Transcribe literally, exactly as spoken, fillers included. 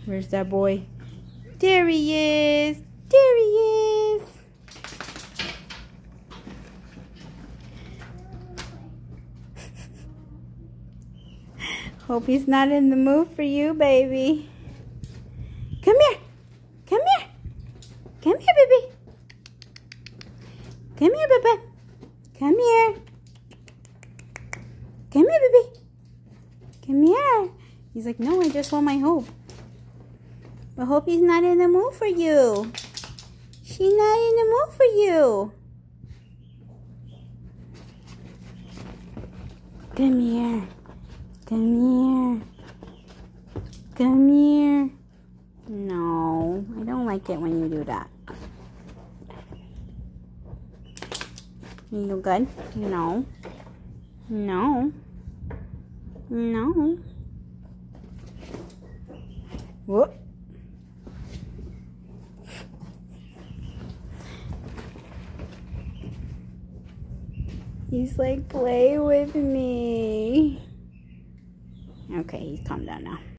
Where's that boy? There he is. There he is. Hope he's not in the mood for you, baby. Come here. Come here. Come here, baby. Come here, baby. Come here. Come here, baby. Come here. He's like, no, I just want my Hope. But Hope he's not in the mood for you. She's not in the mood for you. Come here. Come here. Come here. No, I don't like it when you do that. You good? No. No. No. Whoop. He's like, play with me. Okay, he's calmed down now.